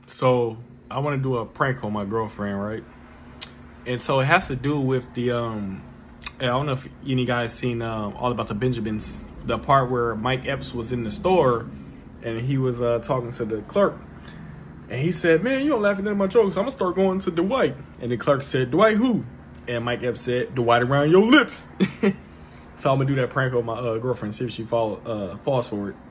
So I want to do a prank on my girlfriend, right? And so it has to do with the I don't know if any guys seen All About the Benjamins, the part where Mike Epps was in the store and he was talking to the clerk, and he said, "Man, you don't laugh at none of my jokes. I'm gonna start going to Dwight." And the clerk said, "Dwight who?" And Mike Epps said, "Dwight around your lips." So I'm gonna do that prank on my girlfriend, see if she falls for it.